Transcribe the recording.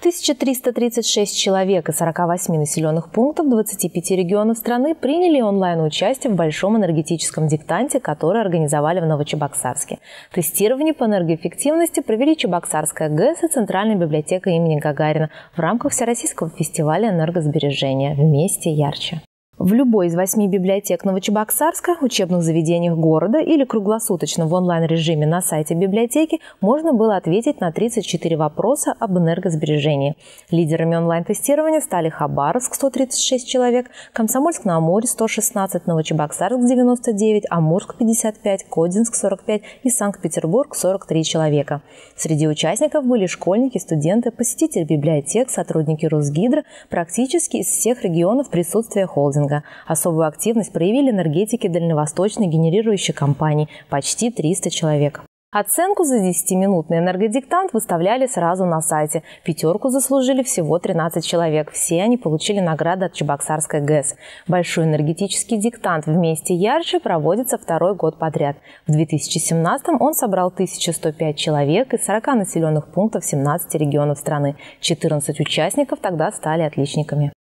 1336 человек из 48 населенных пунктов 25 регионов страны приняли онлайн-участие в большом энергетическом диктанте, который организовали в Новочебоксарске. Тестирование по энергоэффективности провели Чебоксарская ГЭС и Центральная библиотека имени Гагарина в рамках Всероссийского фестиваля энергосбережения «Вместе ярче». В любой из 8 библиотек Новочебоксарска, учебных заведениях города или круглосуточно в онлайн-режиме на сайте библиотеки можно было ответить на 34 вопроса об энергосбережении. Лидерами онлайн-тестирования стали Хабаровск – 136 человек, Комсомольск-на-Амуре – 116, Новочебоксарск – 99, Амурск – 55, Кодинск – 45 и Санкт-Петербург – 43 человека. Среди участников были школьники, студенты, посетители библиотек, сотрудники Росгидро, практически из всех регионов присутствия холдинга. Особую активность проявили энергетики дальневосточной генерирующей компании – почти 300 человек. Оценку за 10-минутный энергодиктант выставляли сразу на сайте. Пятерку заслужили всего 13 человек. Все они получили награды от Чебоксарской ГЭС. Большой энергетический диктант «Вместе ярче» проводится второй год подряд. В 2017-м он собрал 1105 человек из 40 населенных пунктов 17 регионов страны. 14 участников тогда стали отличниками.